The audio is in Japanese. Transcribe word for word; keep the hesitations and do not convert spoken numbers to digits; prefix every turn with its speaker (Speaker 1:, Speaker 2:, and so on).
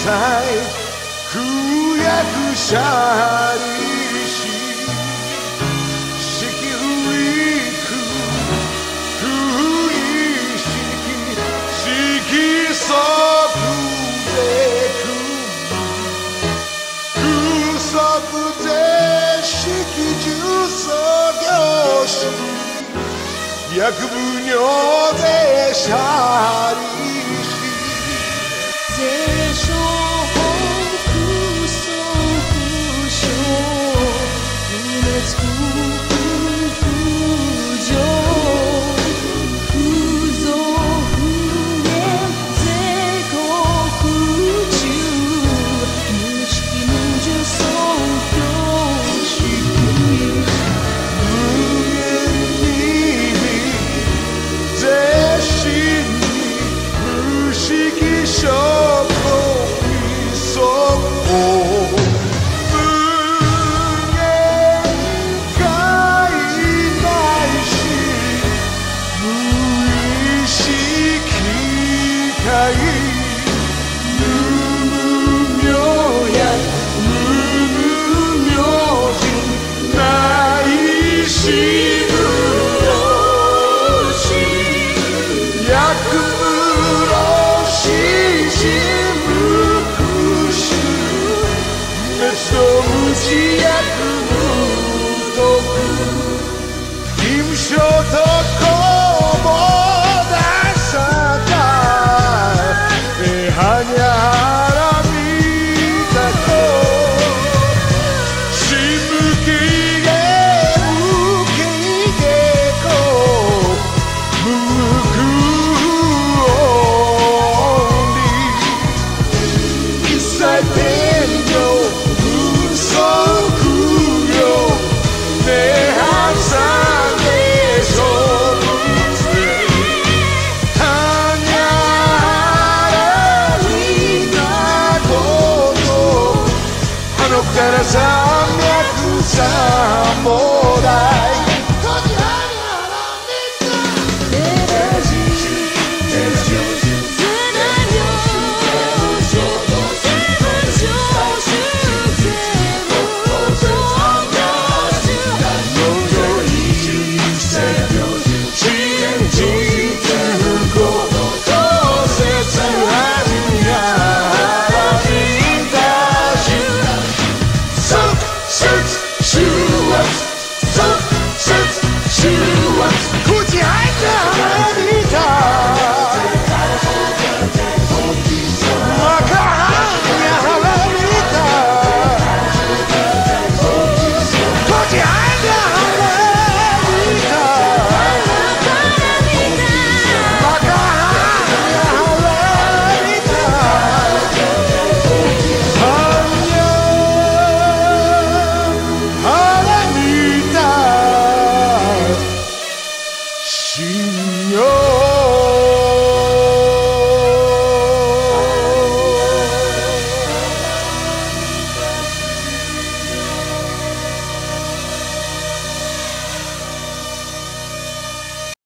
Speaker 1: 才苦役者にし四季不育不意識色即是空即式重創業士役奉行税者利子
Speaker 2: 税商法空想空想不滅空空上空増不減税国中無識無樹尊教式
Speaker 1: 無限に税神に無識諸行に即応無限界ないし無意識界無無明や無無明人ないし無老死役無老死人無空襲滅度無知役無徳義務所と公募出さかえはにゃはらみたこしむきげむきげこ無空一切天上無足量涅槃三で勝負ではにゃはらみたことあのから山脈さもだ